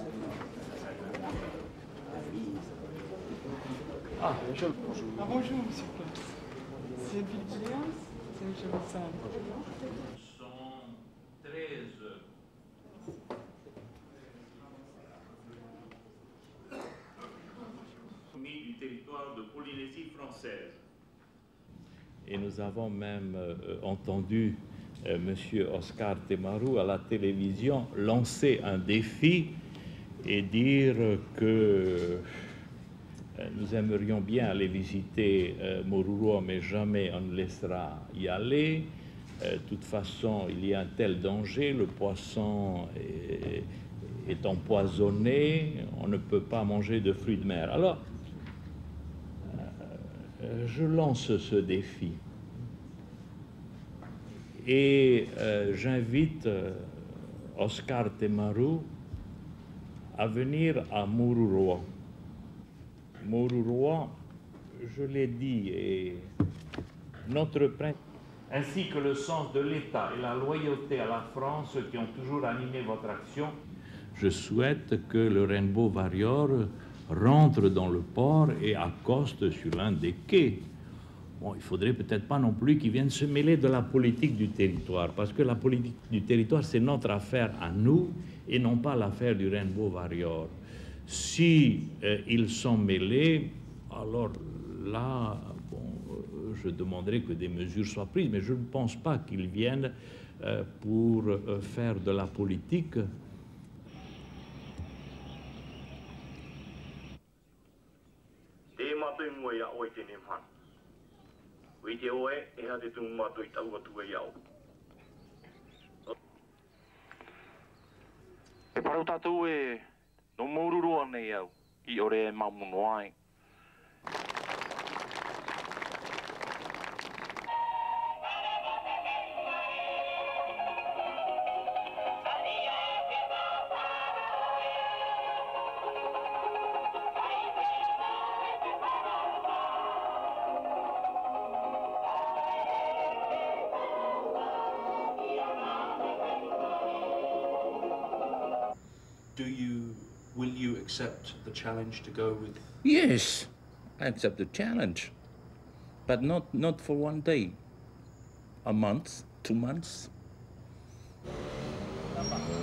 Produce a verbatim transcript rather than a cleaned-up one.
Ah, bonjour. Ah, bonjour, monsieur Claes. C'est Philippe Léance, c'est Michel Vincent. Sont treize du territoire de Polynésie française. Et nous avons même euh, entendu euh, M. Oscar Temaru à la télévision lancer un défi et dire que euh, nous aimerions bien aller visiter euh, Mururoa, mais jamais on ne laissera y aller. Euh, de toute façon, il y a un tel danger, le poisson est, est empoisonné, on ne peut pas manger de fruits de mer. Alors, euh, je lance ce défi. Et euh, j'invite euh, Oscar Temaru à venir à Mururoa. Mururoa, je l'ai dit, est notre principe, ainsi que le sens de l'État et la loyauté à la France qui ont toujours animé votre action. Je souhaite que le Rainbow Warrior rentre dans le port et accoste sur l'un des quais. Bon, il faudrait peut-être pas non plus qu'ils viennent se mêler de la politique du territoire, parce que la politique du territoire, c'est notre affaire à nous et non pas l'affaire du Rainbow Warrior. Si euh, ils sont mêlés, alors là, bon, euh, je demanderai que des mesures soient prises, mais je ne pense pas qu'ils viennent euh, pour euh, faire de la politique. E paru tātou e no Mururoa nei au, I ore e mamunoai. Do you, will you accept the challenge to go with? Yes, I accept the challenge, but not, not for one day, a month, two months.